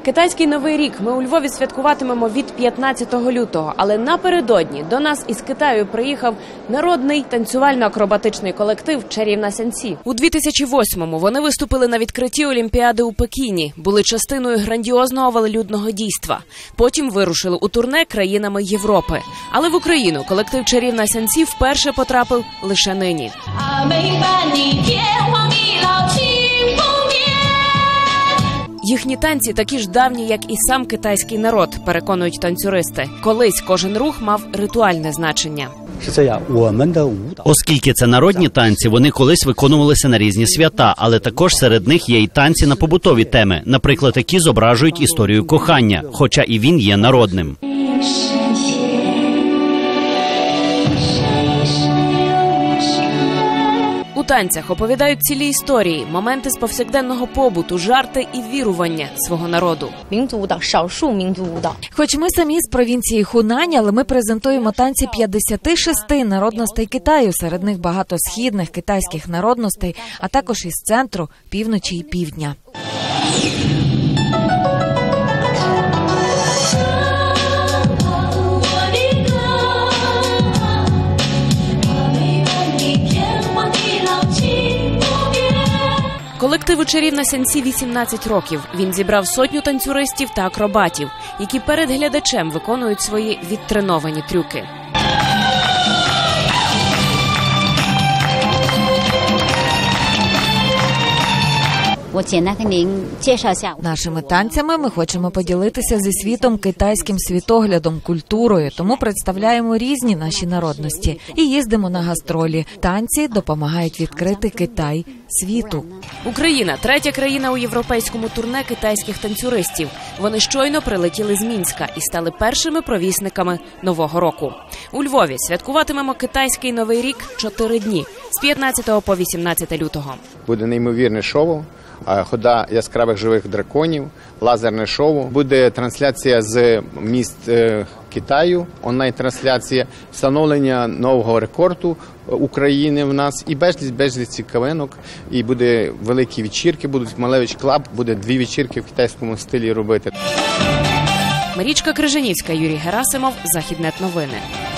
Китайський Новий рік ми у Львові святкуватимемо від 15 лютого, але напередодні до нас із Китаю приїхав народний танцювально-акробатичний колектив «Чарівна Сяньсі». У 2008-му вони виступили на відкритті Олімпіади у Пекіні, були частиною грандіозного велелюдного дійства. Потім вирушили у турне країнами Європи. Але в Україну колектив «Чарівна Сяньсі» вперше потрапив лише нині. Їхні танці такі ж давні, як і сам китайський народ, переконують танцюристи. Колись кожен рух мав ритуальне значення. Оскільки це народні танці, вони колись виконувалися на різні свята, але також серед них є й танці на побутові теми, наприклад, які зображують історію кохання, хоча і він є народним. У танцях оповідають цілі історії, моменти з повсякденного побуту, жарти і вірування свого народу. Хоч ми самі з провінції Хунань, але ми презентуємо танці 56 народностей Китаю, серед них багато східних китайських народностей, а також із центру, півночі і півдня. Колективу «Чарівна Сяньсі» 18 років. Він зібрав сотню танцюристів та акробатів, які перед глядачем виконують свої відтреновані трюки. Нашими танцями ми хочемо поділитися зі світом китайським світоглядом, культурою, тому представляємо різні наші народності і їздимо на гастролі. Танці допомагають відкрити Китай світу. Україна – третя країна у європейському турне китайських танцюристів. Вони щойно прилетіли з Мінська і стали першими провісниками Нового року. У Львові святкуватимемо китайський Новий рік 4 дні – з 15 по 18 лютого. Буде неймовірне шоу. Хода яскравих живих драконів, лазерне шоу. Буде трансляція з міст Китаю, онлайн-трансляція, встановлення нового рекорду України в нас і безліч цікавинок. І буде великі вечірки, будуть Малевич Клаб, буде 2 вечірки в китайському стилі робити. Марічка Крижанівська, Юрій Герасимов, Західнет новини.